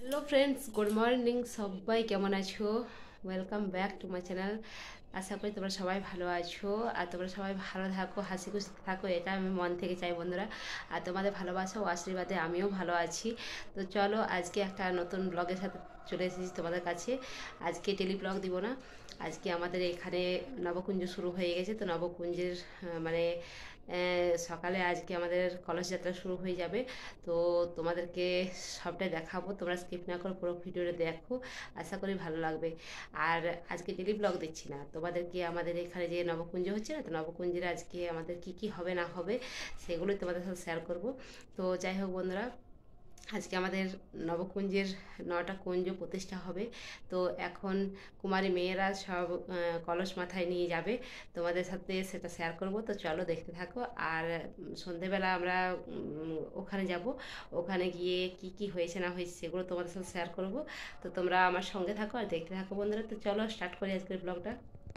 Hello friends, good morning. সবাই কেমন আছো? Welcome back to my channel. আশা করি তোমরা সবাই ভালো আছো আর তোমরা সবাই ভালো থাকো, হাসি খুশি থাকো, এটা আমি মন থেকে চাই বন্ধুরা। আর তোমাদের ভালোবাসা ও আশীর্বাদে আমিও ভালো আছি। তো চলো আজকে একটা নতুন ব্লগের সাথে চলে এসেছি তোমাদের কাছে। আজকে টেলি ব্লগ দিব না, আজকে আমাদের এখানে নবকুঞ্জ শুরু হয়ে গেছে। তো নবকুঞ্জের মানে সকালে আজকে আমাদের কলস যাত্রা শুরু হয়ে যাবে। তো তোমাদেরকে সবটাই দেখাবো, তোমরা স্কিপ না করে পুরো ভিডিওটা দেখো, আশা করি ভালো লাগবে। আর আজকে ডেলি ব্লগ দিচ্ছি না, তোমাদেরকে আমাদের এখানে যে নবকুঞ্জ হচ্ছে না, তো নবকুঞ্জের আজকে আমাদের কি কি হবে না হবে সেগুলোই তোমাদের সাথে শেয়ার করব। তো যাই হোক বন্ধুরা, আজকে আমাদের নবকুঞ্জের 9টা কুঞ্জ প্রতিষ্ঠা হবে। তো এখন কুমারী মেয়েরা সব কলস মাথায় নিয়ে যাবে, তোমাদের সাথে সেটা শেয়ার করব। তো চলো দেখতে থাকো। আর সন্ধেবেলা আমরা ওখানে যাব, ওখানে গিয়ে কি কি হয়েছে না হয়েছে সেগুলো তোমাদের সাথে শেয়ার করব। তো তোমরা আমার সঙ্গে থাকো আর দেখতে থাকো বন্ধুরা। তো চলো স্টার্ট করি আজকের ব্লগটা।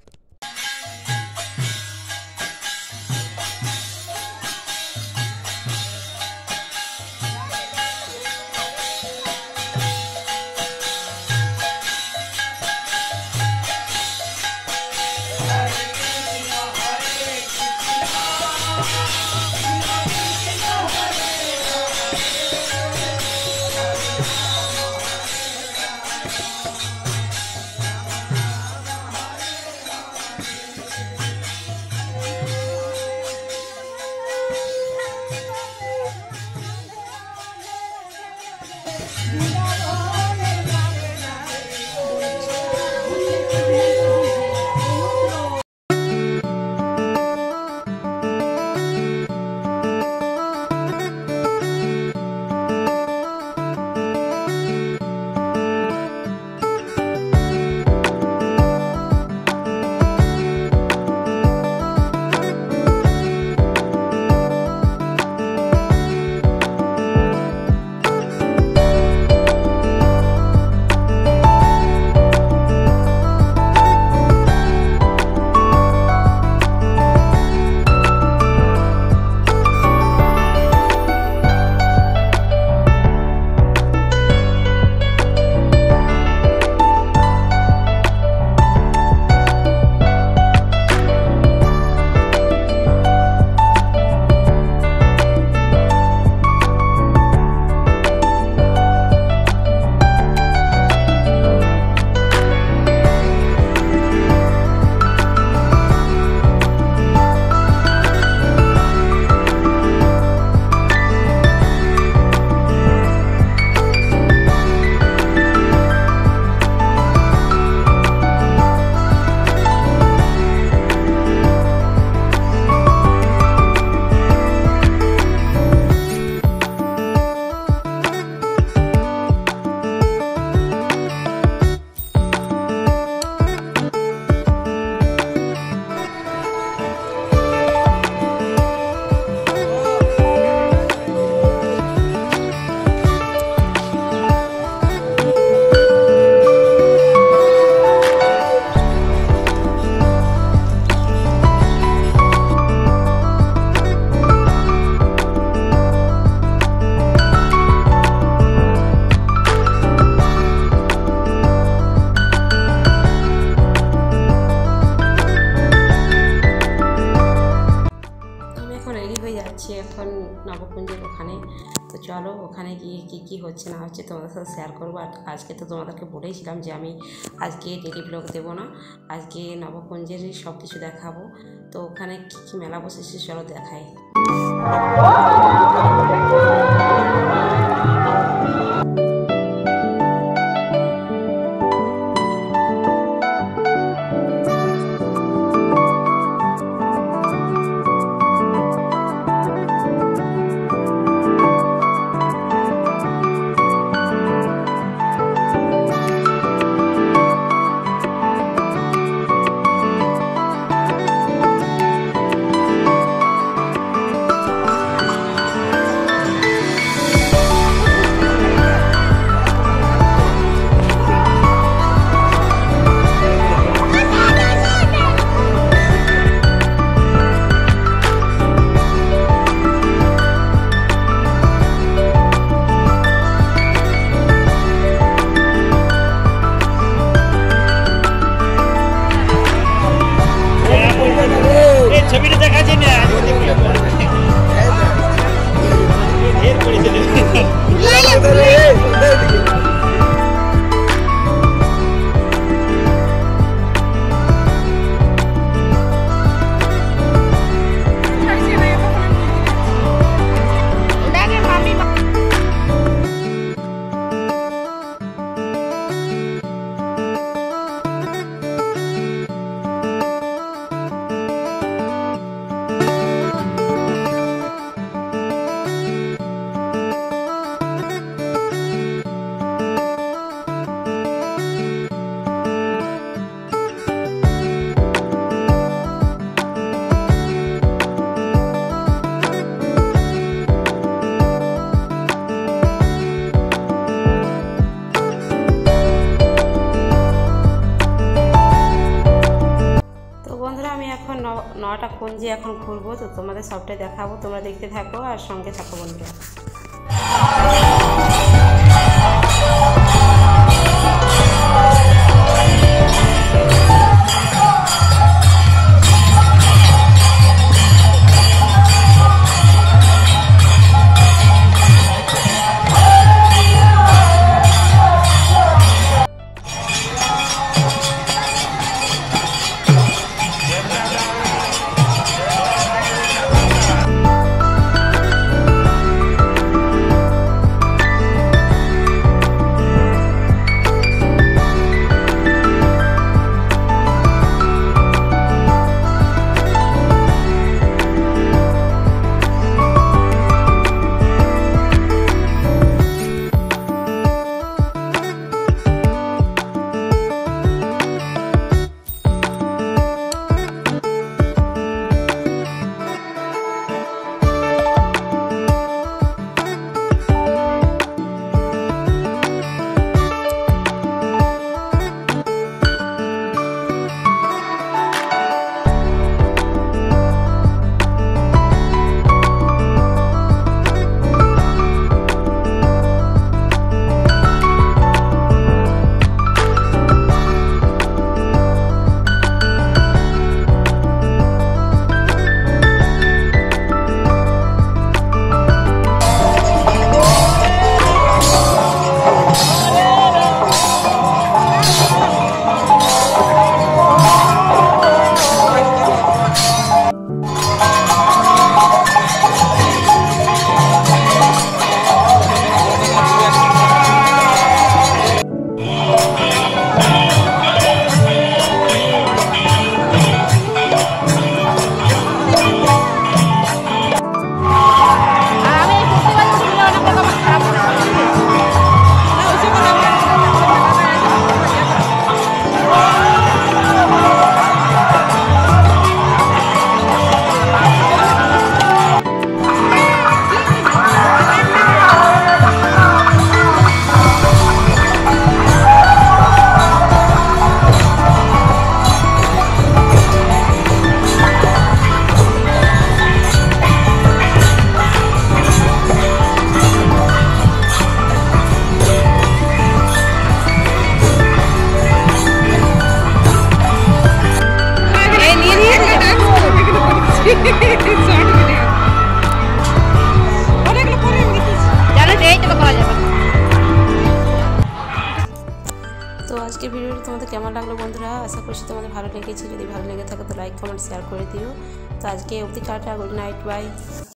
এখন নবকুঞ্জের ওখানে। তো চলো ওখানে গিয়ে কী কী হচ্ছে না হচ্ছে তোমাদের সাথে শেয়ার করবো। আর আজকে তো তোমাদেরকে বলেইছিলাম যে আমি আজকে ডেলি ব্লগ দেবো না, আজকে নবকুঞ্জেরই সব কিছু দেখাবো। তো ওখানে কী কী মেলা বসেছে চলো দেখাই। কুঞ্জে এখন ঘুরবো, তো তোমাদের সবটাই দেখাবো। তোমরা দেখতে থাকো আর সঙ্গে থাকো বন্ধুরা। তো আজকের ভিডিওটি তোমাদের কেমন লাগলো বন্ধুরা, আশা করছি তোমাদের ভালো লেগেছে। যদি ভালো লেগে থাকে তো লাইক কমেন্ট শেয়ার করে দিও। তো আজকে অবধি টাটা, গুড নাইট, বাই।